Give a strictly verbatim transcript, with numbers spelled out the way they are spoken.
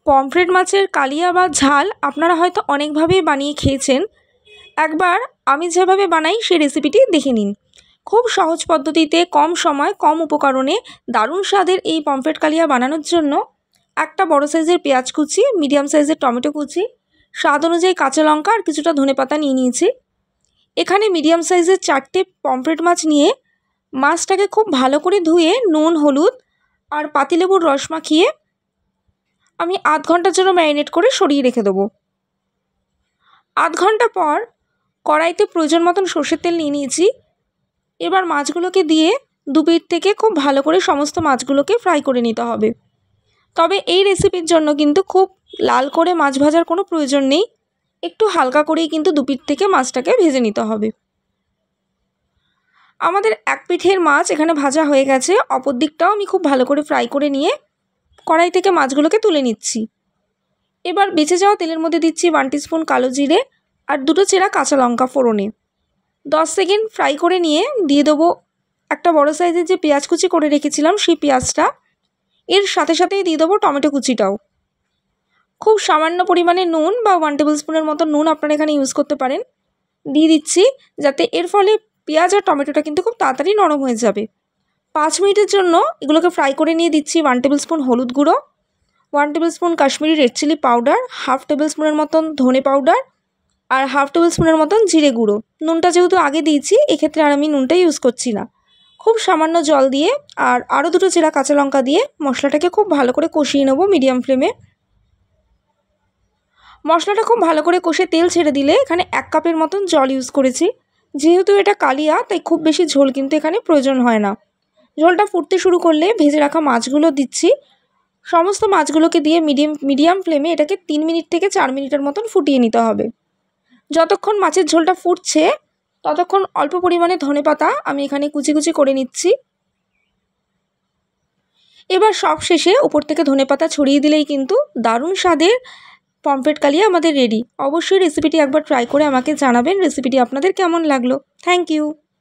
Pomfret মাছের কালিয়া বা ঝাল আপনারা হয়তো অনেকভাবেই বানিয়ে খেয়েছেন। একবার আমি যেভাবে বানাই সেই রেসিপিটি দেখে নিন। খুব সহজ পদ্ধতিতে কম সময় কম উপকরণে দারুণ স্বাদের এই পমফ্রেট কালিয়া বানানোর জন্য একটা বড় সাইজের পেঁয়াজ কুচি, মিডিয়াম সাইজের টমেটো কুচি, স্বাদ অনুযায়ী কাঁচা লঙ্কা আর কিছুটা ধনেপাতা নিয়ে নিয়েছি। এখানে মিডিয়াম সাইজের চারটে পমফ্রেট মাছ নিয়ে মাছটাকে খুব ভালো করে ধুয়ে নুন, হলুদ আর পাতিলেবুর রস মাখিয়ে আমি আধ ঘন্টার জন্য ম্যারিনেট করে সরিয়ে রেখে দেবো। আধ ঘন্টা পর কড়াইতে প্রয়োজন মতন সর্ষের তেল নিয়ে নিয়েছি। এবার মাছগুলোকে দিয়ে দুপিঠ থেকে খুব ভালো করে সমস্ত মাছগুলোকে ফ্রাই করে নিতে হবে। তবে এই রেসিপির জন্য কিন্তু খুব লাল করে মাছ ভাজার কোনো প্রয়োজন নেই, একটু হালকা করেই কিন্তু দুপিঠ থেকে মাছটাকে ভেজে নিতে হবে। আমাদের এক পিঠের মাছ এখানে ভাজা হয়ে গেছে, অপর দিকটাও আমি খুব ভালো করে ফ্রাই করে নিয়ে কড়াই থেকে মাছগুলোকে তুলে নিচ্ছি। এবার বেঁচে যাওয়া তেলের মধ্যে দিচ্ছি ওয়ান টিস্পুন কালো জিরে আর দুটো চেরা কাঁচা লঙ্কা ফোড়নে। দশ সেকেন্ড ফ্রাই করে নিয়ে দিয়ে দেবো একটা বড় সাইজের যে পেঁয়াজ কুচি করে রেখেছিলাম সেই পেঁয়াজটা। এর সাথে সাথেই দিয়ে দেবো টমেটো কুচিটাও। খুব সামান্য পরিমাণে নুন বা ওয়ান টেবিল স্পুনের মতো নুন আপনারা এখানে ইউজ করতে পারেন দিয়ে দিচ্ছি, যাতে এর ফলে পেঁয়াজ আর টমেটোটা কিন্তু খুব তাড়াতাড়ি নরম হয়ে যাবে। পাঁচ মিনিটের জন্য এগুলোকে ফ্রাই করে নিয়ে দিচ্ছি ওয়ান টেবিল স্পুন হলুদ গুঁড়ো, one tablespoon Kashmiri red chilli powder, half টেবিল স্পুনের মতন ধনে পাউডার আর হাফ টেবিল স্পুনের মতন জিরে গুঁড়ো। নুনটা যেহেতু আগে দিয়েছি এক্ষেত্রে আর আমি নুনটা ইউজ করছি না। খুব সামান্য জল দিয়ে আর আরও দুটো চেরা কাঁচা লঙ্কা দিয়ে মশলাটাকে খুব ভালো করে কষিয়ে নেবো মিডিয়াম ফ্লেমে। মশলাটা খুব ভালো করে কষে তেল ছেড়ে দিলে এখানে এক কাপের মতন জল ইউজ করেছি। যেহেতু এটা কালিয়া তাই খুব বেশি ঝোল কিন্তু এখানে প্রয়োজন হয় না। ঝোলটা ফুটতে শুরু করলে ভেজে রাখা মাছগুলো দিচ্ছি। সমস্ত মাছগুলোকে দিয়ে মিডিয়াম মিডিয়াম ফ্লেমে এটাকে তিন মিনিট থেকে চার মিনিটের মতন ফুটিয়ে নিতে হবে। যতক্ষণ মাছের ঝোলটা ফুটছে ততক্ষণ অল্প পরিমাণে ধনেপাতা আমি এখানে কুচি কুচি করে নিচ্ছি। এবার সব শেষে উপর থেকে ধনেপাতা ছড়িয়ে দিলেই কিন্তু দারুণ স্বাদের পমফ্রেট কালিয়া আমাদের রেডি। অবশ্যই রেসিপিটি একবার ট্রাই করে আমাকে জানাবেন রেসিপিটি আপনাদের কেমন লাগলো। Thank you.